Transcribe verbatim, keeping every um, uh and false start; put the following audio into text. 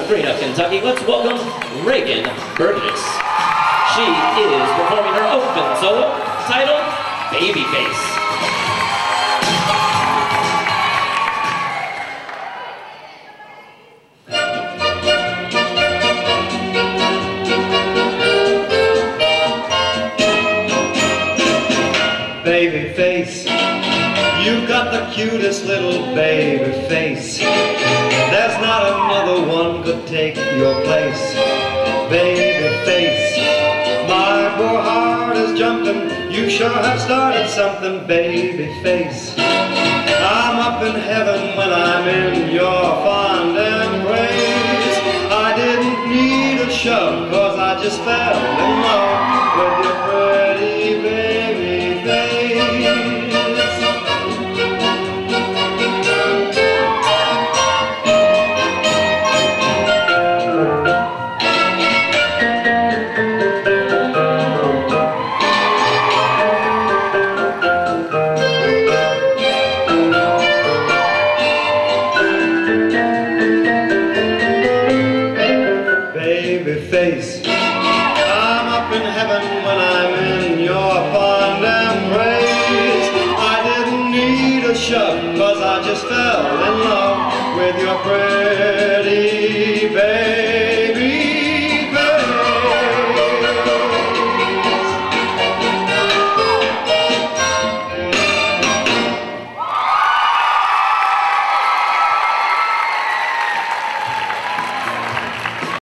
Sabrina, Kentucky, let's welcome Reagan Burgess. She is performing her open solo titled Babyface. Baby face, you've got the cutest little baby face. There's not another one could take your place. Baby face, my poor heart is jumping. You sure have started something, baby face. I'm up in heaven when I'm in your fond embrace. I didn't need a shove, cause I just fell in love with your pretty baby face. Face. I'm up in heaven when I'm in your fond embrace. I didn't need a shove, cause I just fell in love with your praise.